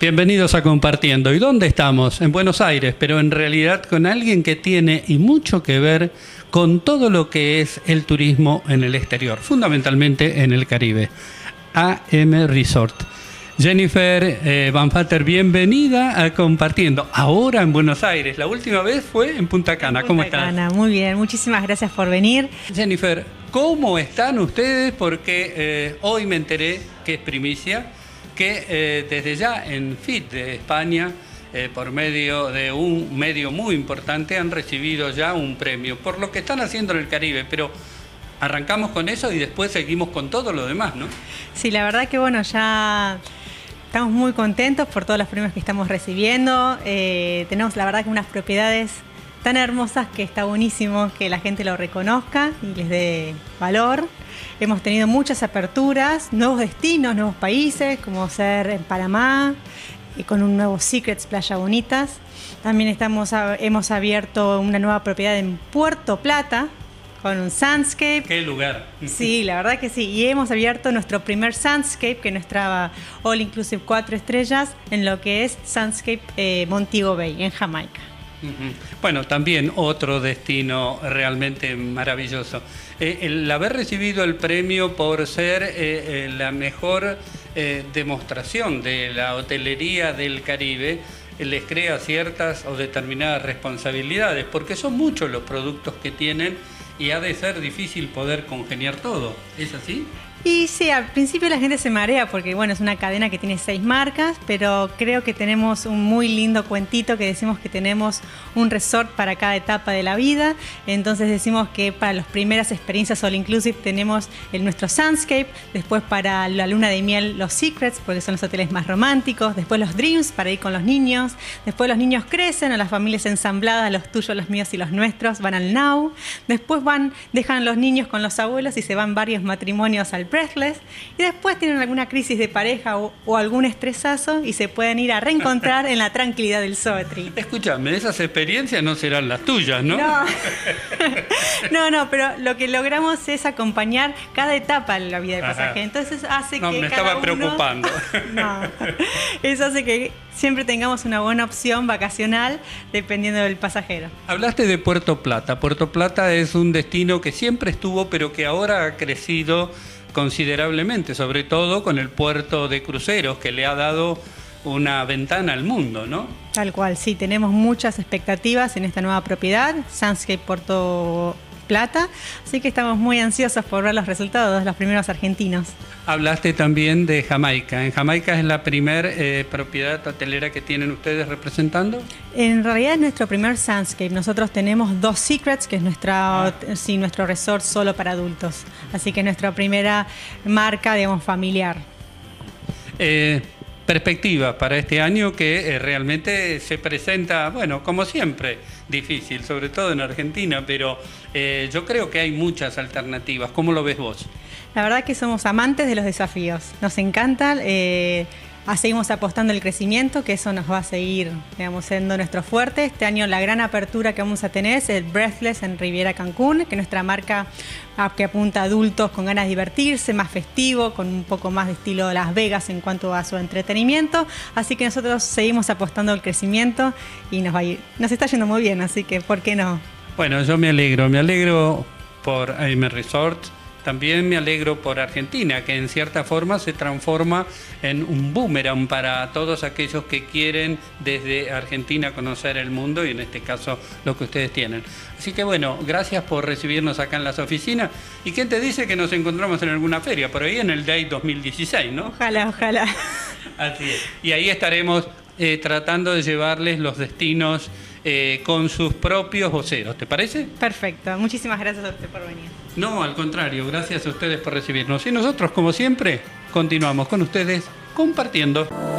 Bienvenidos a Compartiendo. ¿Y dónde estamos? En Buenos Aires, pero en realidad con alguien que tiene y mucho que ver con todo lo que es el turismo en el exterior, fundamentalmente en el Caribe. AM Resort. Jennifer Banfater, bienvenida a Compartiendo. Ahora en Buenos Aires, la última vez fue en Punta Cana. ¿Cómo estás? Muy bien, muchísimas gracias por venir. Jennifer, ¿cómo están ustedes? Porque hoy me enteré, que es primicia, que desde ya en FIT de España, por medio de un medio muy importante, han recibido ya un premio por lo que están haciendo en el Caribe, pero arrancamos con eso y después seguimos con todo lo demás, ¿no? Sí, la verdad que bueno, ya estamos muy contentos por todos los premios que estamos recibiendo. Tenemos la verdad que unas propiedades tan hermosas que está buenísimo que la gente lo reconozca y les dé valor. Hemos tenido muchas aperturas, nuevos destinos, nuevos países, como ser en Panamá, con un nuevo Secrets Playa Bonitas. También hemos abierto una nueva propiedad en Puerto Plata, con un Sandscape. ¿Qué lugar? Sí, la verdad que sí. Y hemos abierto nuestro primer Sandscape, que es nuestra All Inclusive 4 estrellas, en lo que es Sandscape Montego Bay, en Jamaica. Bueno, también otro destino realmente maravilloso. El haber recibido el premio por ser la mejor demostración de la hotelería del Caribe les crea ciertas o determinadas responsabilidades, porque son muchos los productos que tienen y ha de ser difícil poder congeniar todo. ¿Es así? Y sí, al principio la gente se marea porque bueno, es una cadena que tiene 6 marcas, pero creo que tenemos un muy lindo cuentito que decimos que tenemos un resort para cada etapa de la vida. Entonces decimos que para las primeras experiencias all inclusive tenemos nuestro Sandscape, después para la luna de miel los Secrets, porque son los hoteles más románticos, después los Dreams para ir con los niños, después los niños crecen a las familias ensambladas, los tuyos, los míos y los nuestros, van al Now, después dejan los niños con los abuelos y se van varios matrimonios al Breathless, y después tienen alguna crisis de pareja o algún estresazo y se pueden ir a reencontrar en la tranquilidad del Sotri. Escúchame, esas experiencias no serán las tuyas, ¿no? No, pero lo que logramos es acompañar cada etapa de la vida del pasaje. Entonces hace que me estaba preocupando. No, eso hace que siempre tengamos una buena opción vacacional dependiendo del pasajero. Hablaste de Puerto Plata. Puerto Plata es un destino que siempre estuvo, pero que ahora ha crecido considerablemente, sobre todo con el puerto de cruceros que le ha dado una ventana al mundo, ¿no? Tal cual, sí, tenemos muchas expectativas en esta nueva propiedad, Sandscape Puerto Plata, así que estamos muy ansiosos por ver los resultados de los primeros argentinos. Hablaste también de Jamaica. ¿En Jamaica es la primera propiedad hotelera que tienen ustedes representando? En realidad es nuestro primer Sandscape. Nosotros tenemos 2 Secrets, que es nuestro resort solo para adultos. Así que es nuestra primera marca, digamos, familiar. Perspectiva para este año que realmente se presenta, bueno, como siempre, difícil, sobre todo en Argentina, pero yo creo que hay muchas alternativas. ¿Cómo lo ves vos? La verdad que somos amantes de los desafíos, nos encanta, seguimos apostando al crecimiento, que eso nos va a seguir, digamos, siendo nuestro fuerte. Este año la gran apertura que vamos a tener es el Breathless en Riviera Cancún, que es nuestra marca que apunta a adultos con ganas de divertirse, más festivo, con un poco más de estilo Las Vegas en cuanto a su entretenimiento. Así que nosotros seguimos apostando al crecimiento y nos está yendo muy bien, así que ¿por qué no? Bueno, yo me alegro por AM Resort. También me alegro por Argentina, que en cierta forma se transforma en un boomerang para todos aquellos que quieren desde Argentina conocer el mundo y en este caso lo que ustedes tienen. Así que bueno, gracias por recibirnos acá en las oficinas. ¿Y quién te dice que nos encontramos en alguna feria? Por ahí en el Day 2016, ¿no? Ojalá. Así es. Y ahí estaremos tratando de llevarles los destinos con sus propios voceros, ¿te parece? Perfecto, muchísimas gracias a usted por venir. No, al contrario, gracias a ustedes por recibirnos. Y nosotros, como siempre, continuamos con ustedes compartiendo.